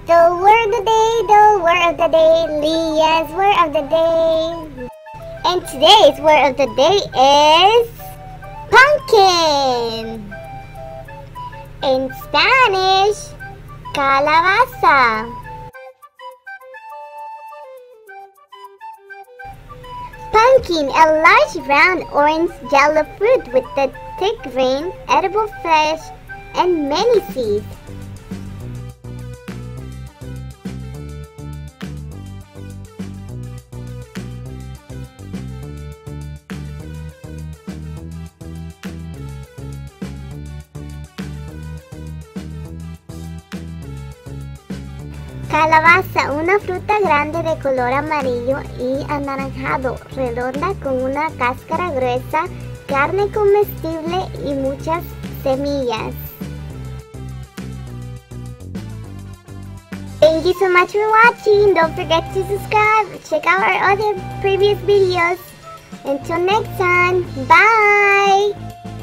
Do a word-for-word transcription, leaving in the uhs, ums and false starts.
The word of the day, the word of the day, Leah's word of the day. And today's word of the day is pumpkin. In Spanish, calabaza. Pumpkin, a large round orange yellow fruit with a thick green, edible flesh and many seeds. Calabaza, una fruta grande de color amarillo y anaranjado, redonda con una cáscara gruesa, carne comestible y muchas semillas. Thank you so much for watching. Don't forget to subscribe. Check out our other previous videos. Until next time, bye!